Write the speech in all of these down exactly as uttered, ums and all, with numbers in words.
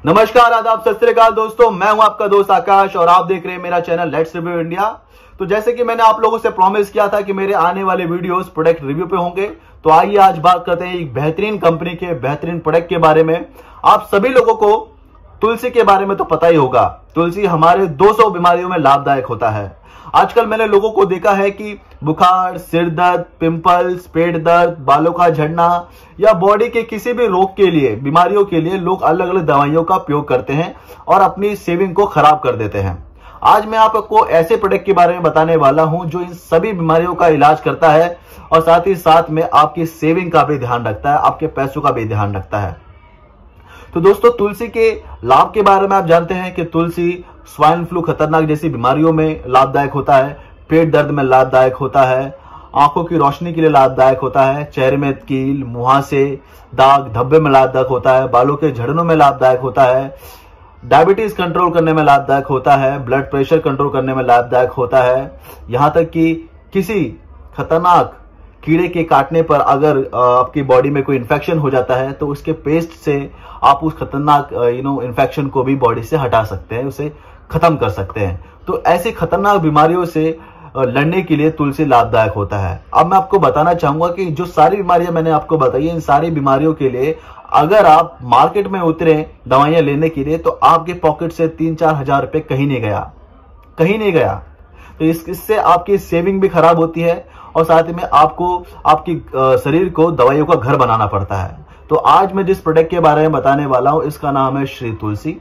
नमस्कार, आदाब, सत श्री अकाल दोस्तों। मैं हूं आपका दोस्त आकाश और आप देख रहे हैं मेरा चैनल लेट्स रिव्यू इंडिया। तो जैसे कि मैंने आप लोगों से प्रॉमिस किया था कि मेरे आने वाले वीडियोस प्रोडक्ट रिव्यू पे होंगे, तो आइए आज बात करते हैं एक बेहतरीन कंपनी के बेहतरीन प्रोडक्ट के बारे में। आप सभी लोगों को तुलसी के बारे में तो पता ही होगा। तुलसी हमारे दो सौ बीमारियों में लाभदायक होता है। आजकल मैंने लोगों को देखा है कि बुखार, सिर दर्द, पिंपल्स, पेट दर्द, बालों का झड़ना या बॉडी के किसी भी रोग के लिए, बीमारियों के लिए लोग अलग अलग दवाइयों का उपयोग करते हैं और अपनी सेविंग को खराब कर देते हैं। आज मैं आपको ऐसे प्रोडक्ट के बारे में बताने वाला हूं जो इन सभी बीमारियों का इलाज करता है और साथ ही साथ में आपकी सेविंग का भी ध्यान रखता है, आपके पैसों का भी ध्यान रखता है। तो दोस्तों, तुलसी के लाभ के बारे में आप जानते हैं कि तुलसी स्वाइन फ्लू, खतरनाक जैसी बीमारियों में लाभदायक होता है, पेट दर्द में लाभदायक होता है, आंखों की रोशनी के लिए लाभदायक होता है, चेहरे में कील, मुहासे, दाग धब्बे में लाभदायक होता है, बालों के झड़नों में लाभदायक होता है, डायबिटीज कंट्रोल करने में लाभदायक होता है, ब्लड प्रेशर कंट्रोल करने में लाभदायक होता है। यहां तक कि किसी खतरनाक कीड़े के काटने पर अगर आपकी बॉडी में कोई इन्फेक्शन हो जाता है तो उसके पेस्ट से आप उस खतरनाक यू नो इन्फेक्शन को भी बॉडी से हटा सकते हैं, उसे खत्म कर सकते हैं। तो ऐसी खतरनाक बीमारियों से लड़ने के लिए तुलसी लाभदायक होता है। अब मैं आपको बताना चाहूंगा कि जो सारी बीमारियां मैंने आपको बताई है, इन सारी बीमारियों के लिए अगर आप मार्केट में उतरे दवाइयां लेने के लिए तो आपके पॉकेट से तीन चार हजार रुपए कहीं नहीं गया, कहीं नहीं गया। तो इस, इससे आपकी सेविंग भी खराब होती है और साथ में आपको आपकी शरीर को दवाइयों का घर बनाना पड़ता है। तो आज मैं जिस प्रोडक्ट के बारे में बताने वाला हूं इसका नाम है श्री तुलसी।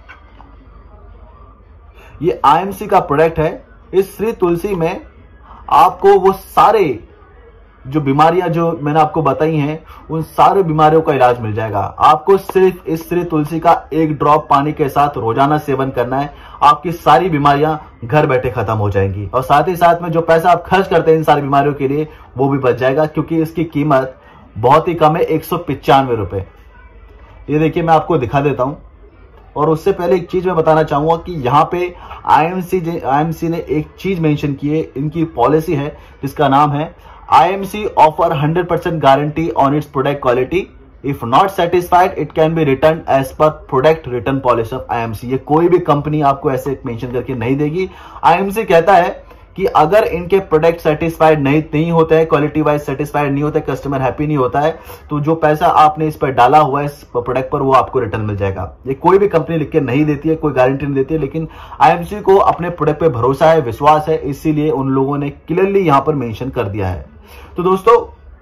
ये आईएमसी का प्रोडक्ट है। इस श्री तुलसी में आपको वो सारे जो बीमारियां जो मैंने आपको बताई हैं उन सारे बीमारियों का इलाज मिल जाएगा। आपको सिर्फ इस श्री तुलसी का एक ड्रॉप पानी के साथ रोजाना सेवन करना है, आपकी सारी बीमारियां घर बैठे खत्म हो जाएंगी और साथ ही साथ में जो पैसा आप खर्च करते हैं इन सारी बीमारियों के लिए वो भी बच जाएगा, क्योंकि इसकी कीमत बहुत ही कम है, एक सौ पिचानवे रुपए। ये देखिए, मैं आपको दिखा देता हूं। और उससे पहले एक चीज मैं बताना चाहूंगा कि यहाँ पे आईएमसी आईएमसी ने एक चीज मेंशन की है। इनकी पॉलिसी है जिसका नाम है IMC offer hundred percent guarantee on its product quality. If not satisfied it can be return as per product return policy of IMC. ये कोई भी कंपनी आपको ऐसे मेंशन करके नहीं देगी। आईएमसी कहता है कि अगर इनके प्रोडक्ट सेटिस्फाइड नहीं नहीं होते हैं, क्वालिटी वाइज सेटिस्फाइड नहीं होते, कस्टमर हैप्पी नहीं होता है, तो जो पैसा आपने इस पर डाला हुआ है इस प्रोडक्ट पर वो आपको रिटर्न मिल जाएगा। ये कोई भी कंपनी लिख के नहीं देती है, कोई गारंटी नहीं देती है, लेकिन आईएमसी को अपने प्रोडक्ट पे भरोसा है, विश्वास है, इसीलिए उन लोगों ने क्लियरली यहां पर मेंशन कर दिया है। तो दोस्तों,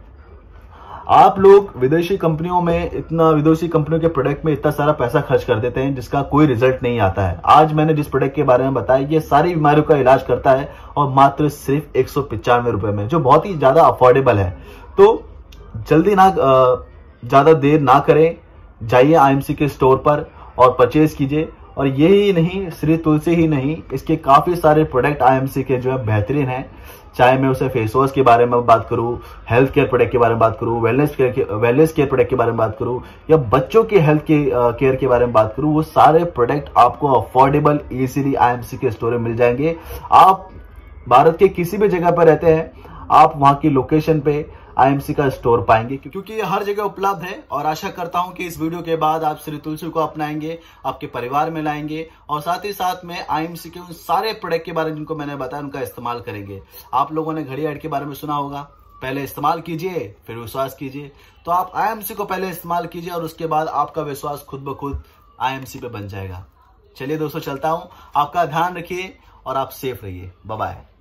आप लोग विदेशी कंपनियों में इतना विदेशी कंपनियों के प्रोडक्ट में इतना सारा पैसा खर्च कर देते हैं जिसका कोई रिजल्ट नहीं आता है। आज मैंने जिस प्रोडक्ट के बारे में बताया ये सारी बीमारियों का इलाज करता है और मात्र सिर्फ एक सौ पिचानवे रुपए में, जो बहुत ही ज्यादा अफोर्डेबल है। तो जल्दी ना ज्यादा देर ना करें, जाइए आईएमसी के स्टोर पर और परचेज कीजिए। और यही नहीं, श्री तुलसी ही नहीं, इसके काफी सारे प्रोडक्ट आईएमसी के जो है बेहतरीन हैं। चाहे मैं उसे फेस वॉश के बारे में बात करूं, हेल्थ केयर प्रोडक्ट के बारे में बात करूं, wellness care wellness care product के बारे में बात करूं या बच्चों के हेल्थ के केयर के बारे में बात करूं, वो सारे प्रोडक्ट आपको अफोर्डेबल इजीली आईएमसी के स्टोर में मिल जाएंगे। आप भारत के किसी भी जगह पर रहते हैं, आप वहां की लोकेशन पे आईएमसी का स्टोर पाएंगे, क्योंकि ये हर जगह उपलब्ध है। और आशा करता हूं कि इस वीडियो के बाद आप श्री तुलसी को अपनाएंगे, आपके परिवार में लाएंगे और साथ ही साथ में आईएमसी के उन सारे प्रोडक्ट के बारे में जिनको मैंने बताया उनका इस्तेमाल करेंगे। आप लोगों ने घड़ी ऐड के बारे में सुना होगा, पहले इस्तेमाल कीजिए फिर विश्वास कीजिए। तो आप आईएमसी को पहले इस्तेमाल कीजिए और उसके बाद आपका विश्वास खुद ब खुद आईएमसी पे बन जाएगा। चलिए दोस्तों, चलता हूं। आपका ध्यान रखिए और आप सेफ रहिए। Bye bye.